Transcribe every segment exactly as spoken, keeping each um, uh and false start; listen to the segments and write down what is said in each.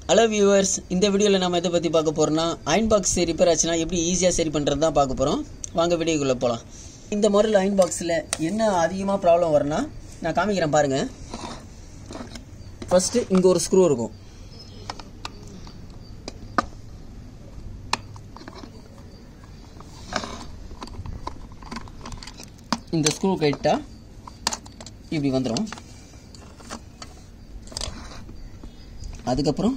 Hello viewers, இந்த வீடியோல நாம எதை பத்தி பார்க்க போறோம்னா அயன் பாக்ஸ் ரிப்பேர் ஆச்சுனா எப்படி ஈஸியா சரி பண்றது தான் பார்க்க போறோம். வாங்க வீடியோக்குள்ள போலாம். இந்த மாடல் அயன் பாக்ஸ்ல என்ன அதிகமா ப்ராப்ளம் வரனா நான் காமிக்கிறேன் பாருங்க. ஃபர்ஸ்ட் இங்க ஒரு ஸ்க்ரூ இருக்கும். இந்த ஸ்க்ரூ கைட்டா இப்படி வந்துரும். அதுக்கு அப்புறம்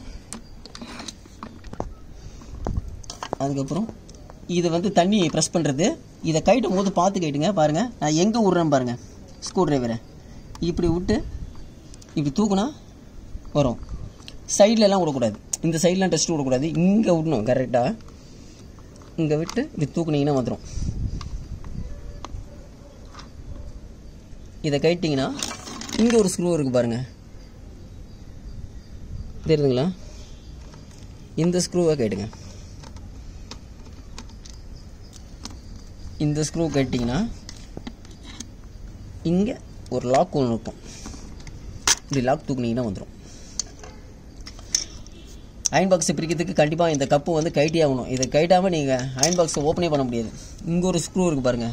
அதுக்கு அப்புறம் இது வந்து தண்ணி பிரஸ் பண்றது. இத கைட்டும் போது பார்த்து கைட்டுங்க பாருங்க. நான் எங்க ஊறறேன் பாருங்க. ஸ்க்ரூ டிரைவரை இப்படி விட்டு இப்படி தூக்குனா வரும். சைடுல எல்லாம் விட கூடாது. இந்த சைடுல டெஸ்ட் விட கூடாது. இங்க விடணும் கரெக்ட்டா. இங்க விட்டு இப்படி தூக்குனீங்கன்னா வந்துரும். இத கைட்டிங்கனா இங்க ஒரு ஸ்க்ரூ இருக்கு பாருங்க. தெரியுதுங்களா? இந்த ஸ்க்ரூவை கைட்டுங்க. இந்த ஸ்க்ரூ கைட்டிங்கனா இங்க ஒரு லாக் ஒன்று இருக்கும். இப்படி லாக் தூக்குனீங்கன்னா வந்துடும். அயன் பாக்ஸ் பிரிக்கிறதுக்கு கண்டிப்பாக இந்த கப்பு வந்து கைட்டி ஆகணும். இதை கைட்டாமல் நீங்கள் அயன் பாக்ஸை ஓப்பனே பண்ண முடியாது. இங்கே ஒரு ஸ்க்ரூ இருக்குது பாருங்கள்.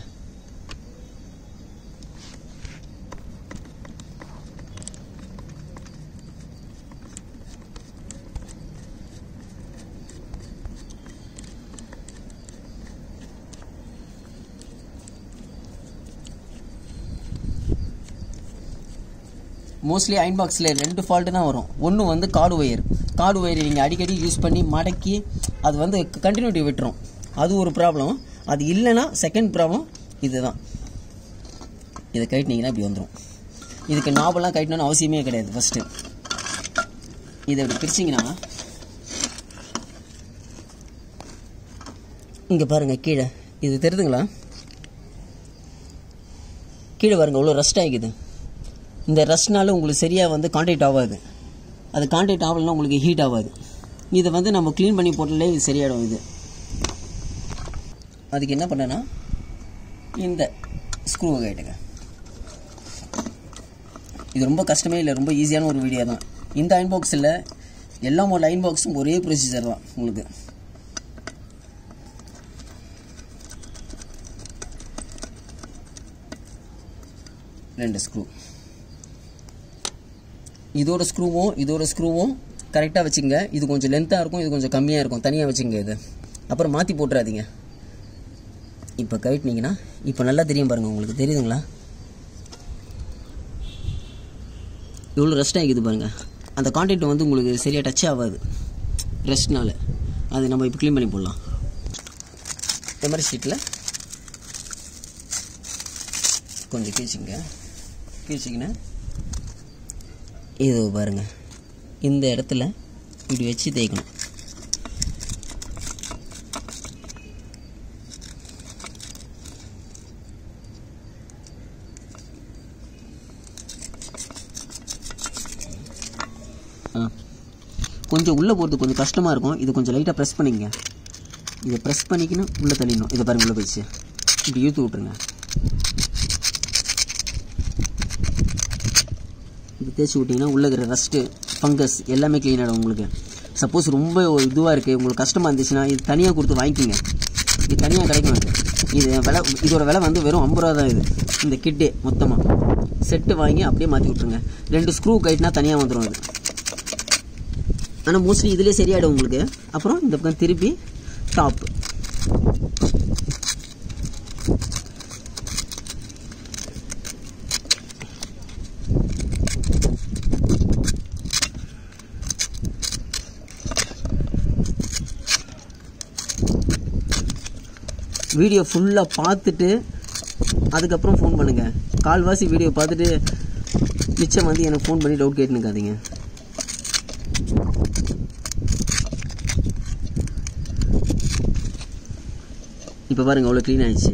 மோஸ்ட்லி அயன் பாக்ஸில் ரெண்டு ஃபால்ட்டு தான் வரும். ஒன்று வந்து கார்டு ஒயர். கார்டு ஒயர் நீங்கள் அடிக்கடி யூஸ் பண்ணி மடக்கி அது வந்து கண்டினியூட்டி விட்டுரும். அது ஒரு ப்ராப்ளம். அது இல்லைன்னா செகண்ட் ப்ராப்ளம் இதுதான். இதை கைட்டினீங்கன்னா இப்படி வந்துடும். இதுக்கு நாபெல்லாம் கைட்டணும்னு அவசியமே கிடையாது. ஃபஸ்ட்டு இதை இப்படி பிரிச்சிங்கன்னா இங்கே பாருங்கள் கீழே இது தெரியுதுங்களா? கீழே பாருங்கள் இவ்வளோ ரஸ்ட் ஆகிக்குது. இந்த ரஸ்ட்னால உங்களுக்கு சரியாக வந்து கான்டாக்ட் ஆகாது. அது கான்டாக்ட் ஆகலைன்னா உங்களுக்கு ஹீட் ஆகாது. இதை வந்து நம்ம க்ளீன் பண்ணி போட்டாலே இது சரியாயிடும். இது அதுக்கு என்ன பண்ணேன்னா இந்த ஸ்க்ரூவை கைட்டுங்க. இது ரொம்ப கஷ்டமே இல்லை, ரொம்ப ஈஸியான ஒரு வீடியோ தான். இந்த அயன் பாக்ஸில் எல்லா மாடல் அயன் பாக்ஸும் ஒரே ப்ரொசீஜர் தான். உங்களுக்கு ரெண்டு ஸ்க்ரூ, இதோட ஸ்க்ரூவும் இதோட ஸ்க்ரூவும் கரெக்டாக வச்சுங்க. இது கொஞ்சம் லென்த்தாக இருக்கும், இது கொஞ்சம் கம்மியாக இருக்கும். தனியாக வச்சுங்க. இது அப்புறம் மாற்றி போட்டுறாதீங்க. இப்போ கைட்டினீங்கன்னா இப்போ நல்லா தெரியும் பாருங்கள். உங்களுக்கு தெரியுதுங்களா? இவ்வளோ ரெஸ்ட் ஆகிக்குது பாருங்கள். அந்த கான்டாக்ட் வந்து உங்களுக்கு சரியாக டச் ஆகாது ரெஸ்ட்னால. அது நம்ம இப்போ க்ளீன் பண்ணி போடலாம். எமரி ஷீட்டில் கொஞ்சம் கீழ்ச்சிங்க. கீழ்ச்சிங்கன்னா இது பாருங்கள். இந்த இடத்துல இப்படி வச்சு தேய்க்கணும். ஆ கொஞ்சம் உள்ளே போகிறது கொஞ்சம் கஷ்டமாக இருக்கும். இது கொஞ்சம் லைட்டாக ப்ரெஸ் பண்ணிக்கங்க. இதை ப்ரெஸ் பண்ணிக்கணும் உள்ளே தள்ளிடணும். இதை பாருங்கள் உள்ளே போயிடுச்சு. இப்படி இழுத்து விட்ருங்க. இது தேய்ச்சி விட்டிங்கன்னா உள்ளே இருக்கிற ரஸ்ட்டு ஃபங்கஸ் எல்லாமே க்ளீன் ஆகிடும் உங்களுக்கு. சப்போஸ் ரொம்ப இதுவாக இருக்குது உங்களுக்கு கஷ்டமாக இருந்துச்சுன்னா இது தனியாக கொடுத்து வாங்கிக்கிங்க. இது தனியாக கிடைக்கும். இது விலை இதோட விலை வந்து வெறும் ஐம்பது ரூபா தான். இது இந்த கிட்டே மொத்தமாக செட்டு வாங்கி அப்படியே மாற்றி விட்ருங்க. ரெண்டு ஸ்க்ரூ கைட்னா தனியாக வந்துடும் இது. ஆனால் மோஸ்ட்லி இதிலே சரியாயிடும் உங்களுக்கு. அப்புறம் இந்த பக்கம் திருப்பி டாப்பு வீடியோ ஃபுல்லாக பார்த்துட்டு அதுக்கப்புறம் ஃபோன் பண்ணுங்கள். கால்வாசி வீடியோ பார்த்துட்டு மிச்சம் வந்து எனக்கு ஃபோன் பண்ணி டவுட் கேட்டுனுக்காதீங்க. இப்போ பாருங்கள் அவ்வளோ க்ளீன் ஆயிடுச்சு.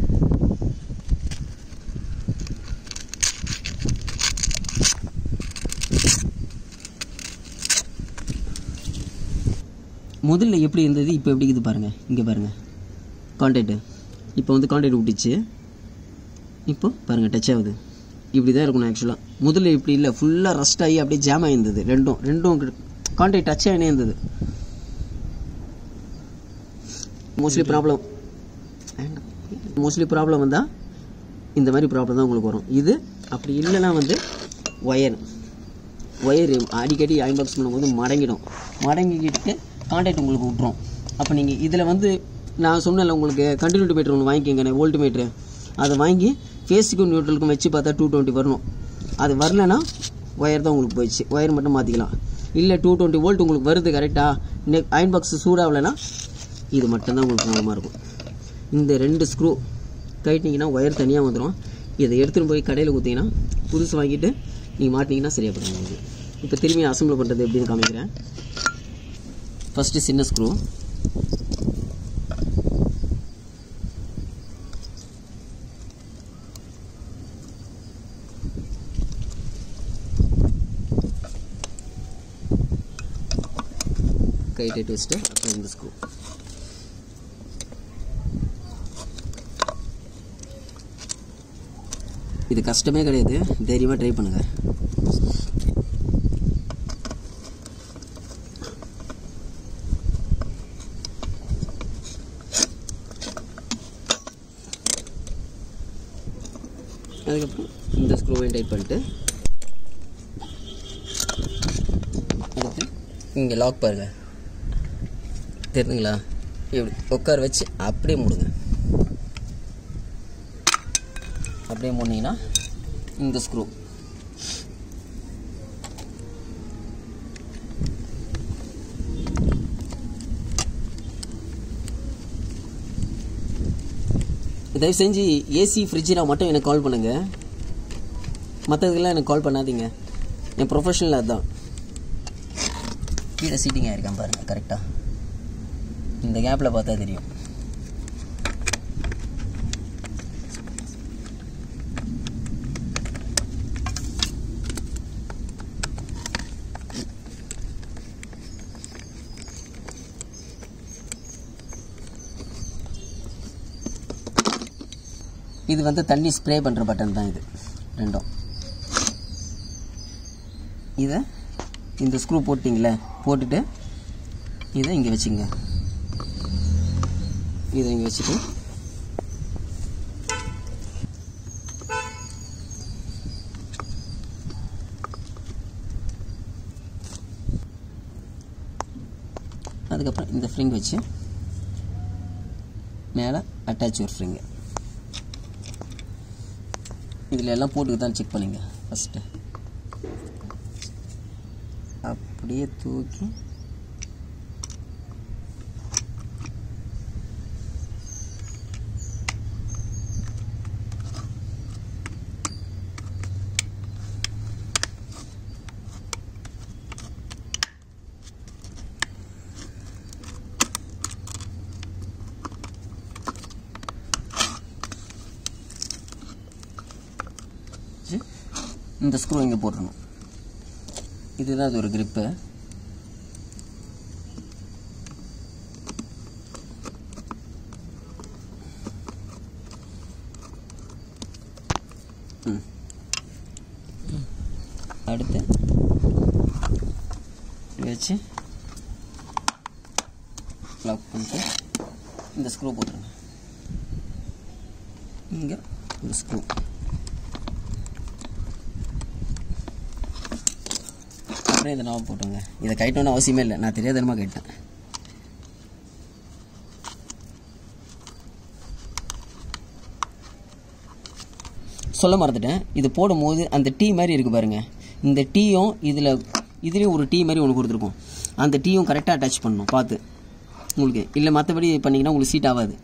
முதல்ல எப்படி இருந்தது இப்போ எப்படி இருக்குது பாருங்கள். இங்கே பாருங்கள் கான்டாக்ட். இப்போ வந்து கான்டாக்ட் விட்டுச்சு. இப்போ பாருங்கள் டச் ஆகுது. இப்படி தான் இருக்கணும் ஆக்சுவலாக. முதல்ல இப்படி இல்லை, ஃபுல்லாக ரஸ்ட் ஆகி அப்படியே ஜாம் ஆகிருந்தது. ரெண்டும் ரெண்டும் கான்டாக்ட் டச் ஆகினே இருந்தது. மோஸ்ட்லி ப்ராப்ளம் மோஸ்ட்லி ப்ராப்ளம் வந்தால் இந்த மாதிரி ப்ராப்ளம் தான் உங்களுக்கு வரும். இது அப்படி இல்லைன்னா வந்து ஒயர் ஒயர் அடிக்கடி அயன் பாக்ஸ் பண்ணும்போது மடங்கிடும். மடங்கிக்கிட்டு கான்டாக்ட் உங்களுக்கு விட்டுரும். அப்போ நீங்கள் இதில் வந்து நான் சொன்னேன்ல உங்களுக்கு கண்டினியூட்டி மீட்டர் ஒன்று வாங்கிக்கோங்க, வோல்ட் மீட்ரு. அதை வாங்கி ஃபேஸுக்கும் நியூட்ரலுக்கும் வச்சு பார்த்தா டூ டுவெண்ட்டி வரணும். அது வரலன்னா ஒயர் தான் உங்களுக்கு போயிடுச்சு. ஒயர் மட்டும் மாற்றிக்கலாம். இல்லை டூ டுவெண்ட்டி வோல்ட் உங்களுக்கு வருது கரெக்டாக, நெக் அயன் பாக்ஸ் சூடாகலைன்னா இது மட்டும்தான் உங்களுக்கு ப்ராப்ளமாக இருக்கும். இந்த ரெண்டு ஸ்க்ரூ கைட்டிங்கன்னா ஒயர் தனியாக வந்துடும். இதை எடுத்துகிட்டு போய் கடையில் கொடுத்தீங்கன்னா புதுசு வாங்கிட்டு நீங்கள் மாட்டிங்கன்னா சரியாக போடுங்க உங்களுக்கு. இப்போ திரும்பி அசம்பிள் பண்ணுறது எப்படின்னு காமிக்கிறேன். ஃபஸ்ட்டு சின்ன ஸ்க்ரூ, கைட்டை ட்விஸ்ட்டு, அப்புறம் இந்த ஸ்க்ரூ. இது கஷ்டமே கிடையாது, தைரியமாக ட்ரை பண்ணுங்கள். அதுக்கப்புறம் இந்த ஸ்க்ரூவையும் டைட் பண்ணிட்டு அடுத்து இங்கே லாக் பாருங்கள், தெரியுதுங்களா? இப்படி உட்கார வச்சு அப்படியே மூடுங்க. அப்படியே மூடினீங்கன்னா இந்த ஸ்க்ரூ தயவு செஞ்சு ஏசி ஃப்ரிட்ஜினா மட்டும் எனக்கு கால் பண்ணுங்கள். மற்றதுக்கெல்லாம் எனக்கு கால் பண்ணாதீங்க. என் ப்ரொஃபஷனல் அதுதான். கீழே சீட்டிங் ஆகிருக்கான் பாருங்கள் கரெக்டாக. இந்த கேப்பில் பார்த்தா தெரியும். இது வந்து தண்ணி ஸ்ப்ரே பண்ணுற பட்டன் தான். இது ரெண்டும் இதை இந்த ஸ்க்ரூ போட்டிங்களே, போட்டுட்டு இதை இங்கே வச்சுங்க. இதை இங்கே வச்சுட்டு அதுக்கப்புறம் இந்த ஃப்ரிங் வச்சு மேலே அட்டாச் ஒரு ஃப்ரிங்கு. இதில் எல்லாம் போட்டுக்கு தான் செக் பண்ணிங்க. ஃபஸ்ட்டு அப்படியே தூக்கி இந்த ஸ்க்ரூ இங்கே போட்டுருணும். இதுதான் அது ஒரு கிரிப்பு. அடுத்து வச்சு லாக் பண்ணிட்டு இந்த ஸ்க்ரூ போட்டுருங்க. இங்கே ஒரு ஸ்க்ரூ. இதை நான் போட்டுங்க. இதை கைட்டோன்னு அவசியமே இல்லை, நான் தெரியாதனமாக கேட்டேன். சொல்ல மறந்துட்டேன். இது போடும்போது அந்த டீ மாதிரி இருக்குது பாருங்கள். இந்த டீயும் இதில் இதுலேயும் ஒரு டீ மாதிரி ஒன்று கொடுத்துருக்கோம். அந்த டீயும் கரெக்டாக அட்டாச் பண்ணணும் பார்த்து உங்களுக்கு. இல்லை மற்றபடி பண்ணிங்கன்னா உங்களுக்கு சீட் ஆகாது.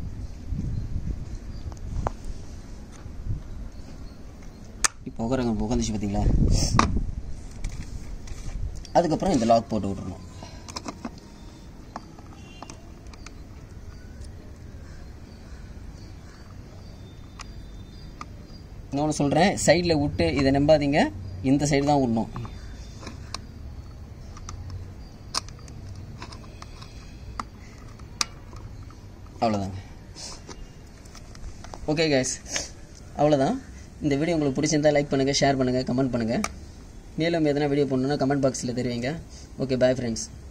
இப்போ உட்காருங்க, இப்போ உட்காந்துச்சு பார்த்தீங்களா? அதுக்கப்புறம் இந்த லாக் போட்டு விட்றணும். இன்னொன்று சொல்கிறேன், சைடில் விட்டு இதை நம்பாதீங்க, இந்த சைடு தான் விடணும். அவ்வளோதாங்க. ஓகே கைஸ், அவ்வளோதான். இந்த வீடியோ உங்களுக்கு பிடிச்சிருந்தால் லைக் பண்ணுங்கள், ஷேர் பண்ணுங்கள், கமெண்ட் பண்ணுங்கள். மேலும் எதனா வீடியோ போடணுன்னா கமெண்ட் பாக்ஸில் தெரிவிங்க. Okay bye friends.